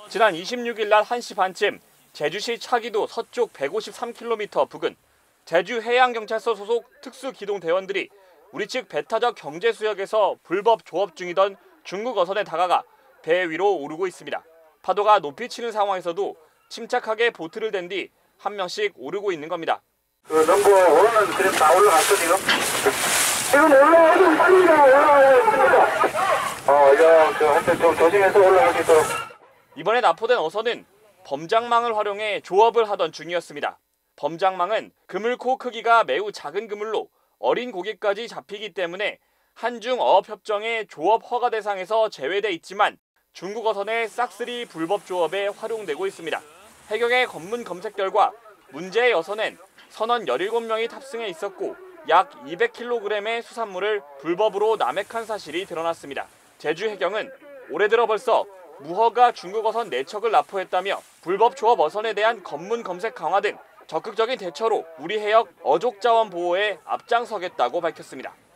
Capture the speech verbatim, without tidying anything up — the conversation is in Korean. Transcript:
지난 이십육 일 낮 한 시 반쯤 제주시 차기도 서쪽 백오십삼 킬로미터 부근 제주해양경찰서 소속 특수기동대원들이 우리 측 배타적 경제수역에서 불법 조업 중이던 중국 어선에 다가가 배 위로 오르고 있습니다. 파도가 높이 치는 상황에서도 침착하게 보트를 댄 뒤 한 명씩 오르고 있는 겁니다. 그 넘버 원은 그럼 다 올라갔어 지금? 지금 올라가고 있습니다. 올라가고 있습니다. 어, 야, 저 하여튼 좀 조심해서 올라갈 수 있도록. 이번에 납포된 어선은 범장망을 활용해 조업을 하던 중이었습니다. 범장망은 그물코 크기가 매우 작은 그물로 어린 고기까지 잡히기 때문에 한중 어업협정의 조업 허가 대상에서 제외돼 있지만 중국 어선의 싹쓸이 불법 조업에 활용되고 있습니다. 해경의 검문 검색 결과 문제의 어선엔 선원 열일곱 명이 탑승해 있었고 약 이백 킬로그램의 수산물을 불법으로 남획한 사실이 드러났습니다. 제주해경은 올해 들어 벌써 무허가 중국 어선 네 척을 납포했다며 불법 조업 어선에 대한 검문 검색 강화 등 적극적인 대처로 우리 해역 어족 자원 보호에 앞장서겠다고 밝혔습니다.